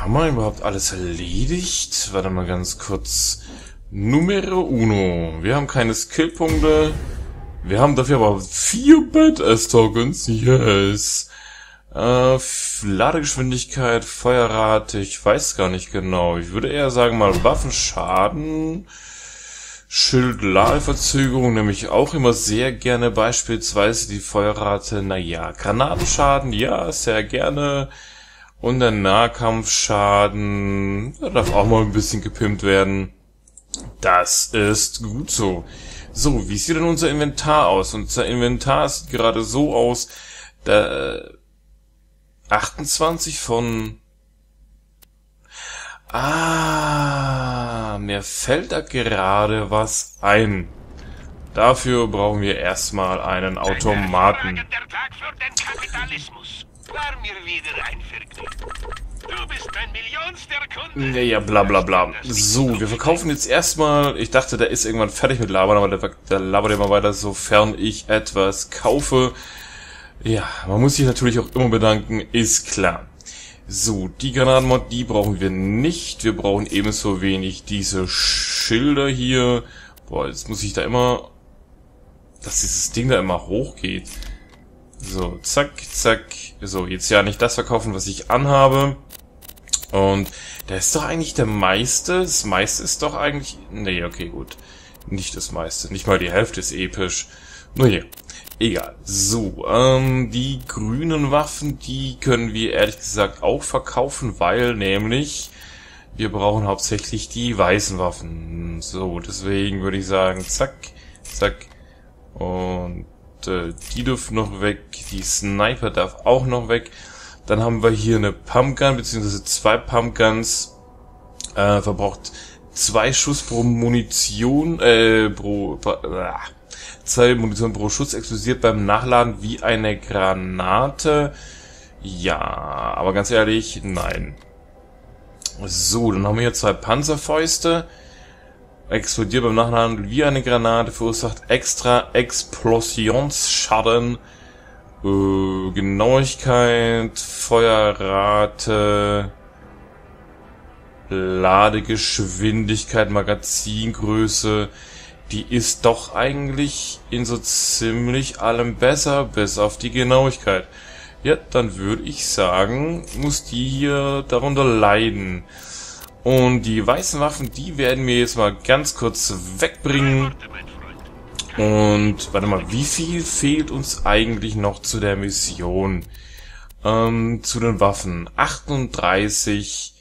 haben wir überhaupt alles erledigt? Warte mal ganz kurz. Numero uno. Wir haben keine Skillpunkte. Wir haben dafür aber 4 Badass-Tokens. Yes. Ladegeschwindigkeit, Feuerrate, ich weiß gar nicht genau. Ich würde eher sagen mal Waffenschaden. Schild-Ladeverzögerung nehme ich auch immer sehr gerne. Beispielsweise die Feuerrate, naja, Granatenschaden, ja, sehr gerne. Und der Nahkampfschaden, der darf auch mal ein bisschen gepimpt werden. Das ist gut so. So, wie sieht denn unser Inventar aus? Unser Inventar sieht gerade so aus, 28 von... mir fällt da gerade was ein. Dafür brauchen wir erstmal einen Automaten. Der Tag für den Kapitalismus. War mir wieder ein Vergnügen. Du bist mein millionster Kunde. Ja, bla bla bla. So, wir verkaufen jetzt erstmal... Ich dachte, der ist irgendwann fertig mit Labern, aber der labert immer weiter, sofern ich etwas kaufe. Ja, man muss sich natürlich auch immer bedanken, ist klar. So, die Granatenmod, die brauchen wir nicht. Wir brauchen ebenso wenig diese Schilder hier. Boah, jetzt muss ich da immer... Dass dieses Ding da immer hochgeht. So, zack, zack. So, jetzt ja nicht das verkaufen, was ich anhabe. Und da ist doch eigentlich der meiste. Das meiste ist doch eigentlich... Nee, okay, gut. Nicht das meiste. Nicht mal die Hälfte ist episch. Nur hier. Egal. So, die grünen Waffen, die können wir ehrlich gesagt auch verkaufen, weil nämlich wir brauchen hauptsächlich die weißen Waffen. So, deswegen würde ich sagen, zack, zack. Und die dürfen noch weg. Die Sniper darf auch noch weg. Dann haben wir hier eine Pumpgun, beziehungsweise 2 Pumpguns. Verbraucht 2 Schuss pro Munition, 2 Munition pro Schuss, explodiert beim Nachladen wie eine Granate. Ja, aber ganz ehrlich, nein. So, dann haben wir hier 2 Panzerfäuste. Explodiert beim Nachladen wie eine Granate, verursacht extra Explosionsschaden. Genauigkeit, Feuerrate, Ladegeschwindigkeit, Magazingröße. Die ist doch eigentlich in so ziemlich allem besser, bis auf die Genauigkeit. Ja, dann würde ich sagen, muss die hier darunter leiden. Und die weißen Waffen, die werden wir jetzt mal ganz kurz wegbringen. Und, warte mal, wie viel fehlt uns eigentlich noch zu der Mission? Zu den Waffen. 38,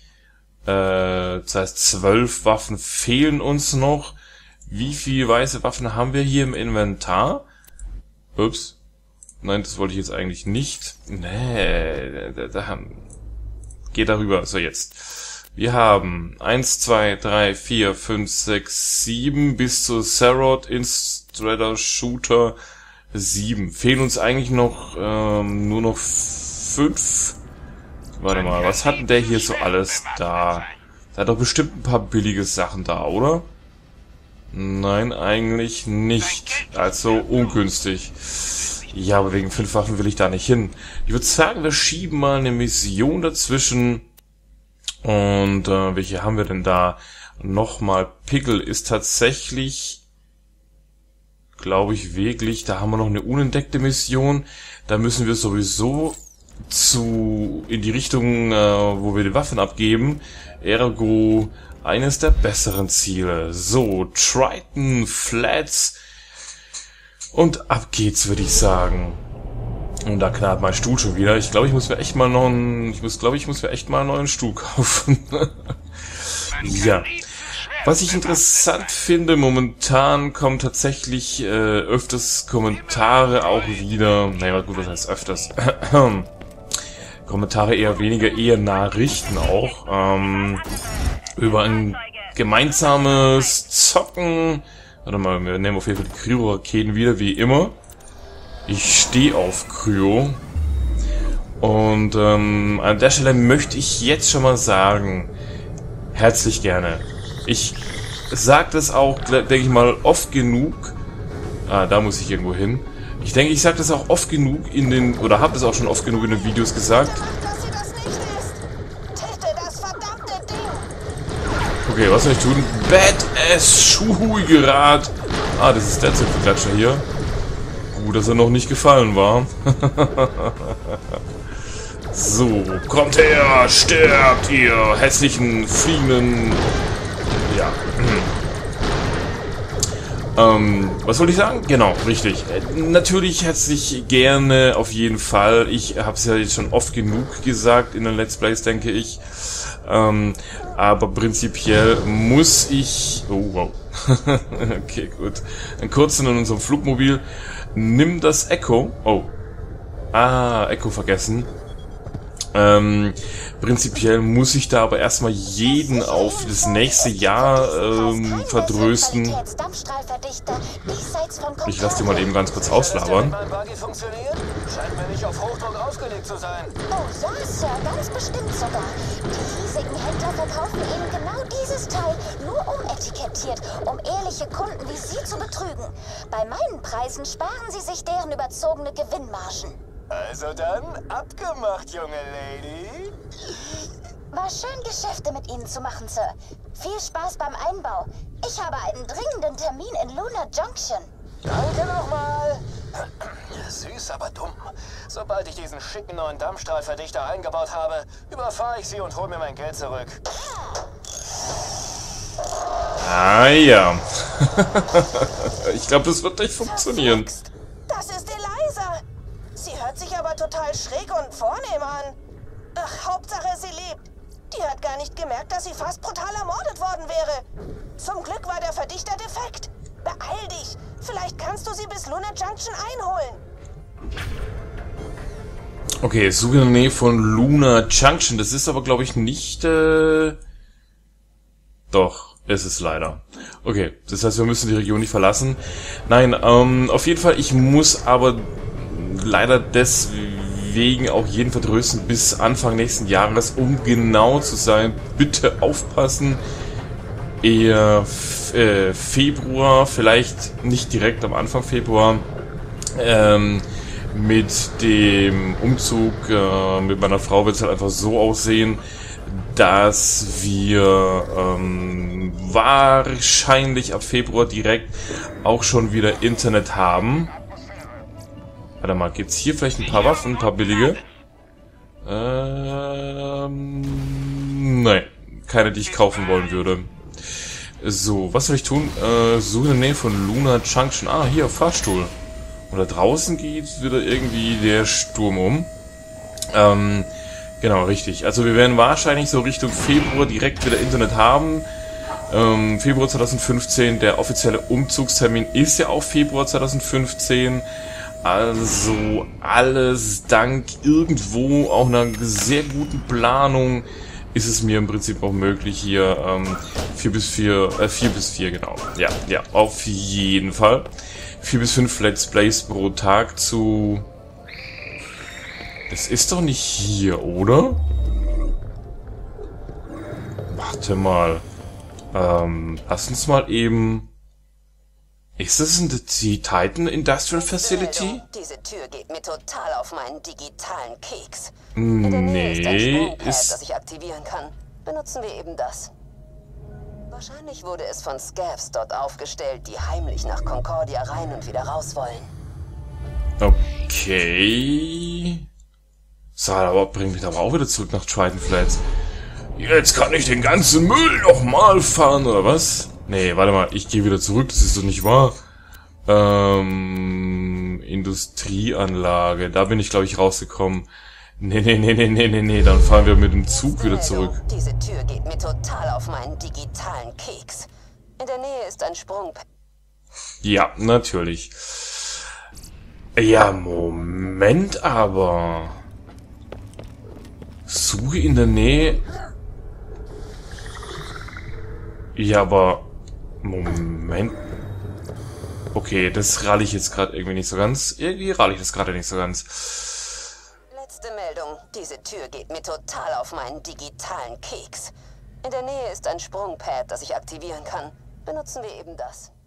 das heißt 12 Waffen fehlen uns noch. Wie viele weiße Waffen haben wir hier im Inventar? Ups. Nein, das wollte ich jetzt eigentlich nicht. Nee, geht darüber. So, jetzt. Wir haben 1, 2, 3, 4, 5, 6, 7 bis zu Sarod, Instructor, Shooter 7. Fehlen uns eigentlich noch nur noch 5. Warte mal, was hat denn der hier so alles da? Der hat doch bestimmt ein paar billige Sachen da, oder? Nein, eigentlich nicht. Also ungünstig. Ja, aber wegen 5 Waffen will ich da nicht hin. Ich würde sagen, wir schieben mal eine Mission dazwischen. Und welche haben wir denn da? Nochmal, Pickel ist tatsächlich, glaube ich, wirklich. Da haben wir noch eine unentdeckte Mission. Da müssen wir sowieso in die Richtung, wo wir die Waffen abgeben. Ergo eines der besseren Ziele. So, Triton Flats. Und ab geht's, würde ich sagen. Und da knallt mein Stuhl schon wieder. Ich glaube, ich muss mir echt mal noch einen neuen Stuhl kaufen. Ja. Was ich interessant finde, momentan kommen tatsächlich öfters Kommentare auch wieder. Naja, gut, was heißt öfters? Kommentare eher weniger, eher Nachrichten auch. Über ein gemeinsames Zocken. Warte mal, wir nehmen auf jeden Fall die Kryo-Raketen wieder, wie immer. Ich stehe auf Kryo. Und an der Stelle möchte ich jetzt schon mal sagen, herzlich gerne. Ich sage das auch, denke ich mal, oft genug. Da muss ich irgendwo hin. Ich denke, ich sage das auch oft genug oder habe das auch schon oft genug in den Videos gesagt. Okay, was soll ich tun? Badass Schuhgerad. Ah, das ist der Zipfelklatscher hier. Gut, dass er noch nicht gefallen war. So, kommt her, sterbt ihr hässlichen, fliegenden... Ja. Was wollte ich sagen? Genau, richtig. Natürlich hätte ich gerne, auf jeden Fall. Ich habe es ja jetzt schon oft genug gesagt in den Let's Plays, denke ich. Aber prinzipiell muss ich... Oh, wow. Okay, gut. Einen kurzen in unserem Flugmobil. Nimm das Echo. Oh. Ah, Echo vergessen. Prinzipiell muss ich da aber erstmal jeden auf das nächste Jahr verdrösten. Ich lasse die mal eben ganz kurz auslabern. Scheint mir nicht auf Hochdruck ausgelegt zu sein. Oh ja, Sir, ganz bestimmt sogar. Die hiesigen Händler verkaufen Ihnen genau dieses Teil nur umetikettiert, um ehrliche Kunden wie Sie zu betrügen. Bei meinen Preisen sparen Sie sich deren überzogene Gewinnmargen. Also dann, abgemacht, junge Lady. War schön, Geschäfte mit Ihnen zu machen, Sir. Viel Spaß beim Einbau. Ich habe einen dringenden Termin in Lunar Junction. Danke nochmal. Süß, aber dumm. Sobald ich diesen schicken neuen Dampfstrahlverdichter eingebaut habe, überfahre ich sie und hole mir mein Geld zurück. Ah ja. Ich glaube, das wird nicht funktionieren. Das ist Eliza. Sie hört sich aber total schräg und vornehm an. Ach, Hauptsache, sie lebt. Die hat gar nicht gemerkt, dass sie fast brutal ermordet worden wäre. Zum Glück war der Verdichter defekt. Beeil dich. Vielleicht kannst du sie bis Lunar Junction einholen. Okay, suche in der Nähe von Lunar Junction. Das ist aber, glaube ich, nicht... Doch, ist es leider. Okay, das heißt, wir müssen die Region nicht verlassen. Nein, auf jeden Fall, ich muss aber leider deswegen auch jeden vertrösten bis Anfang nächsten Jahres, um genau zu sein. Bitte aufpassen. Eher Februar, vielleicht nicht direkt am Anfang Februar, mit dem Umzug mit meiner Frau wird es halt einfach so aussehen, dass wir wahrscheinlich ab Februar direkt auch schon wieder Internet haben. Warte mal, gibt's hier vielleicht ein paar Waffen, ein paar billige? Nein, keine, die ich kaufen wollen würde. So, was soll ich tun? Suche in der Nähe von Lunar Junction. Ah, hier, Fahrstuhl. Und da draußen geht wieder irgendwie der Sturm um. Genau, richtig. Also wir werden wahrscheinlich so Richtung Februar direkt wieder Internet haben. Februar 2015, der offizielle Umzugstermin ist ja auch Februar 2015. Also alles dank irgendwo auch einer sehr guten Planung ist es mir im Prinzip auch möglich, hier 4 bis 4, genau. Ja, auf jeden Fall. 4 bis 5 Let's Plays pro Tag zu... Das ist doch nicht hier, oder? Warte mal. Lass uns mal eben... Ist das die Titan Industrial Facility? Diese Tür geht mir total auf meinen digitalen Keks. Nee, das ich aktivieren kann. Benutzen wir eben das. Wahrscheinlich wurde es von Scavs dort aufgestellt, die heimlich nach Concordia rein und wieder raus wollen. Okay. So, aber bringt mich aber auch wieder zurück nach Triton Flats. Jetzt kann ich den ganzen Müll nochmal fahren, oder was? Nee, warte mal, ich gehe wieder zurück, das ist doch nicht wahr. Industrieanlage, da bin ich, glaube ich, rausgekommen. Nee, dann fahren wir mit dem Zug wieder zurück. Diese Tür geht mir total auf meinen digitalen Keks. In der Nähe ist ein Sprung. Ja, natürlich. Ja, Moment aber. Suche in der Nähe... Ja, aber... Moment. Okay, das ralle ich jetzt gerade irgendwie nicht so ganz. Irgendwie ralle ich das gerade nicht so ganz. Letzte Meldung. Diese Tür geht mir total auf meinen digitalen Keks. In der Nähe ist ein Sprungpad, das ich aktivieren kann. Benutzen wir eben das.